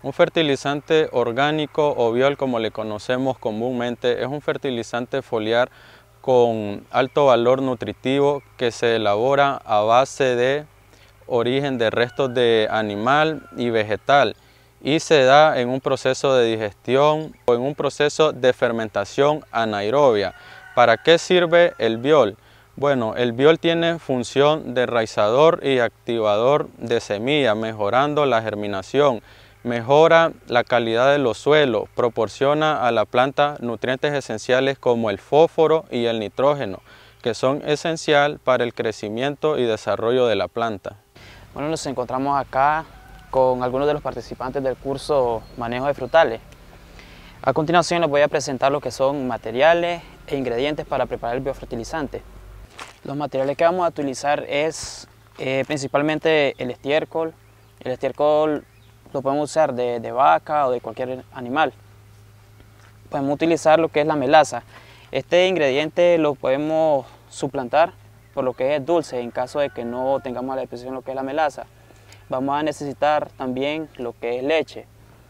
Un fertilizante orgánico o biol, como le conocemos comúnmente, es un fertilizante foliar con alto valor nutritivo que se elabora a base de origen de restos de animal y vegetal y se da en un proceso de digestión o en un proceso de fermentación anaerobia. ¿Para qué sirve el biol? Bueno, el biol tiene función de raizador y activador de semilla, mejorando la germinación, mejora la calidad de los suelos, proporciona a la planta nutrientes esenciales como el fósforo y el nitrógeno, que son esenciales para el crecimiento y desarrollo de la planta. Bueno, nos encontramos acá con algunos de los participantes del curso Manejo de Frutales. A continuación les voy a presentar lo que son materiales e ingredientes para preparar el biofertilizante. Los materiales que vamos a utilizar es principalmente el estiércol. El estiércol lo podemos usar de vaca o de cualquier animal. Podemos utilizar lo que es la melaza. Este ingrediente lo podemos suplantar por lo que es dulce en caso de que no tengamos a la disposición lo que es la melaza. Vamos a necesitar también lo que es leche,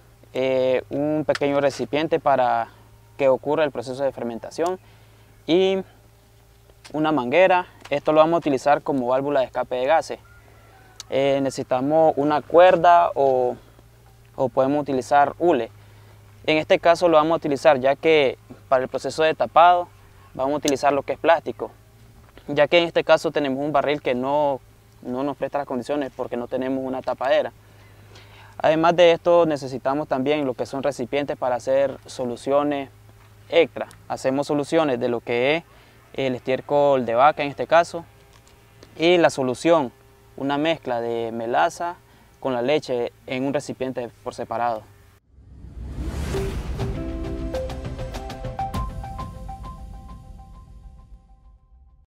un pequeño recipiente para que ocurra el proceso de fermentación y una manguera. Esto lo vamos a utilizar como válvula de escape de gases. Necesitamos una cuerda o podemos utilizar hule. En este caso lo vamos a utilizar ya que para el proceso de tapado vamos a utilizar lo que es plástico, ya que en este caso tenemos un barril que no nos presta las condiciones porque no tenemos una tapadera. Además de esto necesitamos también lo que son recipientes para hacer soluciones extra. Hacemos soluciones de lo que es el estiércol de vaca en este caso y la solución, una mezcla de melaza con la leche en un recipiente por separado.